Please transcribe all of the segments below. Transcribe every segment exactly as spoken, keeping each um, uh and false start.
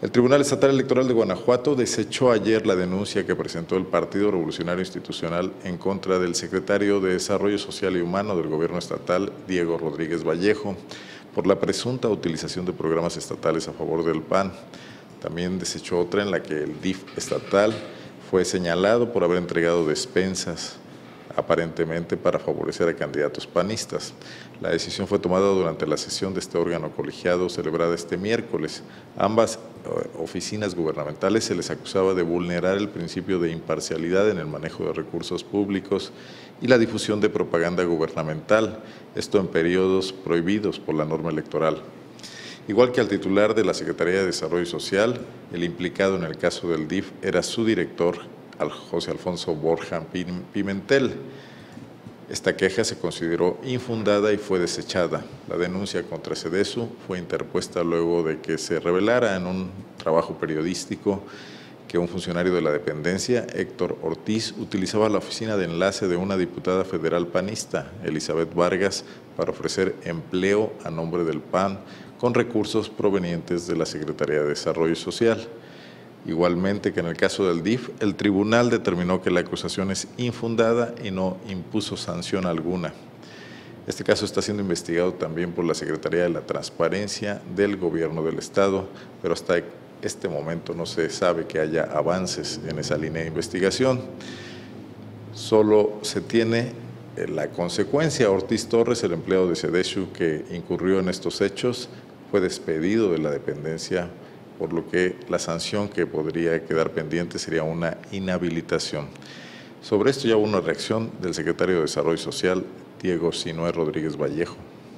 El Tribunal Estatal Electoral de Guanajuato desechó ayer la denuncia que presentó el Partido Revolucionario Institucional en contra del secretario de Desarrollo Social y Humano del Gobierno Estatal, Diego Rodríguez Vallejo, por la presunta utilización de programas estatales a favor del P A N. También desechó otra en la que el D I F estatal fue señalado por haber entregado despensas aparentemente para favorecer a candidatos panistas. La decisión fue tomada durante la sesión de este órgano colegiado celebrada este miércoles. Ambas oficinas gubernamentales se les acusaba de vulnerar el principio de imparcialidad en el manejo de recursos públicos y la difusión de propaganda gubernamental, esto en periodos prohibidos por la norma electoral. Igual que al titular de la Secretaría de Desarrollo Social, el implicado en el caso del D I F era su director, José Alfonso Borja Pimentel. Esta queja se consideró infundada y fue desechada. La denuncia contra Sedesu fue interpuesta luego de que se revelara en un trabajo periodístico que un funcionario de la dependencia, Héctor Ortiz, utilizaba la oficina de enlace de una diputada federal panista, Elizabeth Vargas, para ofrecer empleo a nombre del P A N con recursos provenientes de la Secretaría de Desarrollo Social. Igualmente que en el caso del D I F, el tribunal determinó que la acusación es infundada y no impuso sanción alguna. Este caso está siendo investigado también por la Secretaría de la Transparencia del Gobierno del Estado, pero hasta este momento no se sabe que haya avances en esa línea de investigación. Solo se tiene la consecuencia. Ortiz Torres, el empleado de Sedesu que incurrió en estos hechos, fue despedido de la dependencia, por lo que la sanción que podría quedar pendiente sería una inhabilitación. Sobre esto ya hubo una reacción del secretario de Desarrollo Social, Diego Sinué Rodríguez Vallejo.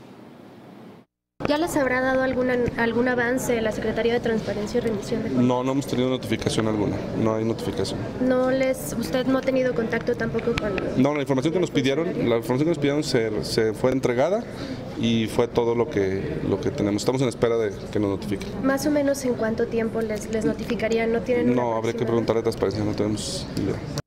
¿Ya les habrá dado alguna, algún avance la Secretaría de Transparencia y Rendición de Cuentas? No, no hemos tenido notificación alguna, no hay notificación. ¿No les, usted no ha tenido contacto tampoco con...? No, la información que nos pidieron, la información que nos pidieron se, se fue entregada y fue todo lo que, lo que tenemos. Estamos en espera de que nos notifiquen. ¿Más o menos en cuánto tiempo les, les notificarían? ¿No tienen? No, habría que preguntarle a Transparencia, no tenemos idea.